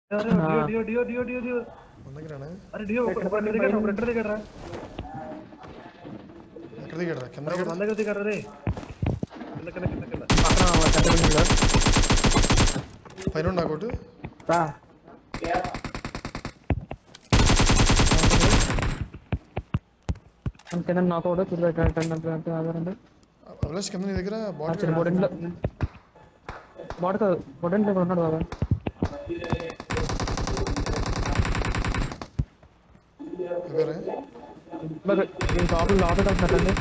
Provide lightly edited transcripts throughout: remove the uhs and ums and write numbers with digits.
अरे डियो डियो डियो डियो डियो अरे डियो ఒకటి దిగరా ఎక్కడ దిగరా కింద మన దగ్గర దిగరా రే కింద పక్కన పైన నాకోటి రా అంతేనా నాకోడు చూడండి ఆధారండి అభిలాష్ కింద నీ దగ్గర బాట్ బాట్ కాదు బొడెంట్లో ఉన్నాడు బాబా ఎవరే లోపల వెళ్తారండి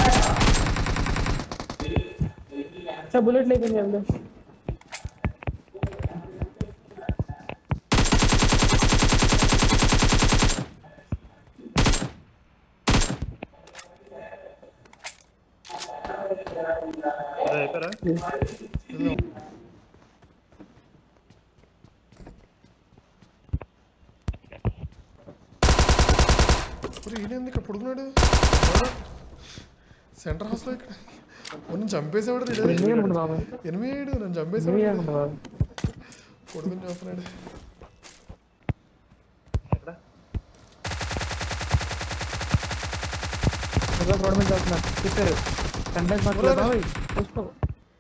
సార్ బుల్లెట్ లేకపోయింది వెళ్దాం అయిపోయారా ఈయన ఇక్కడ పుడుకున్నాడు సెంటర్ హౌస్ లో ఇక్కడ నన్ను చంపేసేవాడు ఎనిమిది నన్ను చంపేసేవాడు కొడుకుని చూస్తున్నాడు రోడ్ మీద వెళ్తున్నారు చెప్పారు చూసుకో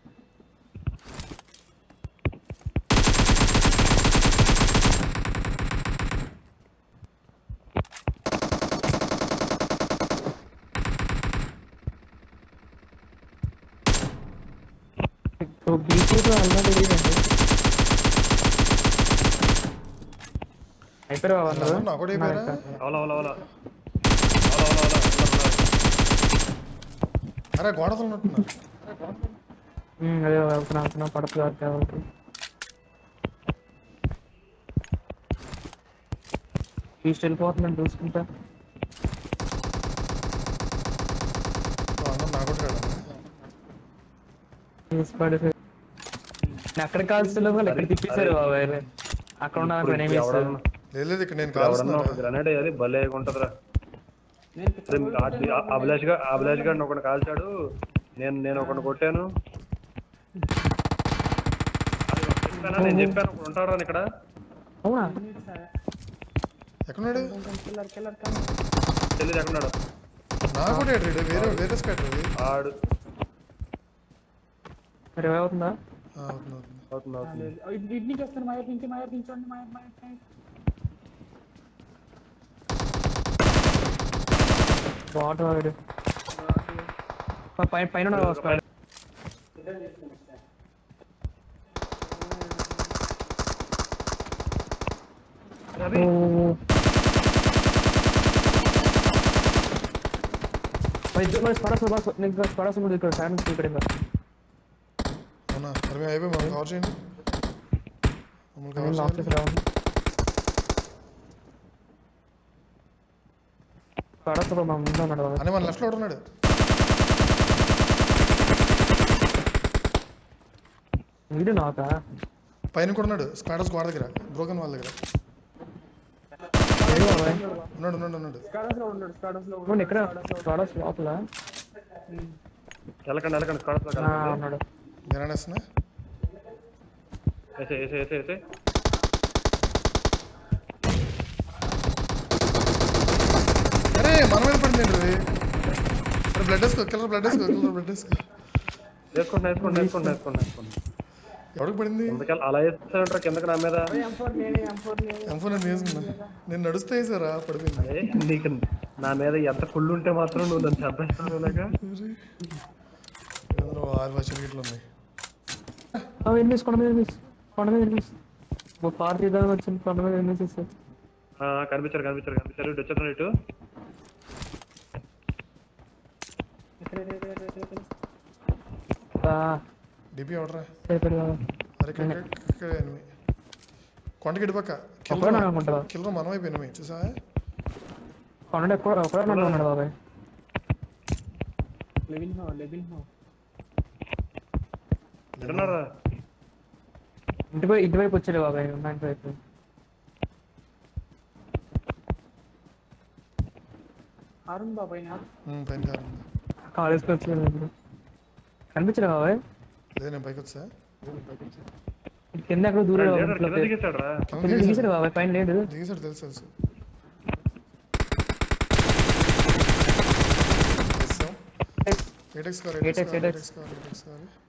బీచ్ అల్లా తెలియదండి అరే గోడలు ఉన్నట్టున్నా అదే వెళ్తున్నా పడుతుంది వాళ్ళకి ఈస్ట్ వెళ్ళిపోతుందని చూసుకుంటా అక్కడ కాల్సిన వాళ్ళు ఎక్కడ తిప్పేశారు బాబాయ్ అక్కడ ఉన్న లేదు ఇక్కడ నేను గ్రనేడ్ వేయాలి భలే ఉంటదిరా అభిలాష్ గారిని ఒకటి కాల్చాడు నేను ఒకటి కొట్టాను నేను చెప్పాను ఒకటి ఉంటాడు రా ఇక్కడ అవునా ఎక్కడున్నాడు తెలియదు ఎక్కడున్నాడు వేరే స్కాటర్ ఆడు అవుతుందా అవుతుంది వస్తాను బాట్ వాడు పైన అని మన లెఫ్ట్ లో ఉన్నాడు వీడు నాక పైన కూడా ఉన్నాడు స్క్వాడర్స్ గోడ దగ్గర బ్రోకన్ వాళ్ళ దగ్గర ఉన్నాడు ఎక్కడ లోపల వెళ్ళకండి నేనేస్తున్నా అరే మన మీద పడింది బ్లడ్ వేసుకోండి ఎవరికి పడింది అలా వేస్తాడు కిందకి నా మీద నేను నడుస్తే వేసారా పడిపోయింది నీకు నా మీద ఎంత కుళ్ళు ఉంటే మాత్రం నువ్వు నన్ను చంపేస్తావు గిట్లు ఉన్నాయి కొండ మీద పార్టీ వచ్చింది కొండ మీద కనిపించారు ఇటు వచ్చేస్తున్నాడు ఇటు డిపి ఎవడరా అరే కొండకి ఇటుపక్క కిల్లర్ మనం అయిపోయినా చూసా ఉన్నాడు బాబాయ్ ఇటువైపు వచ్చాడు బాబాయ్ వైపు కాలేజ్కి వచ్చి కనిపించరా బాబాయ్ లేదు నేను పైకి వచ్చా కింద ఎక్కడ దూరం కింద దిగేసాడు రా. కింద దిగేసాడు బాబాయ్ పైన లేడు దిగేసాడు తెలుసు ఏటెక్స్ కావాలి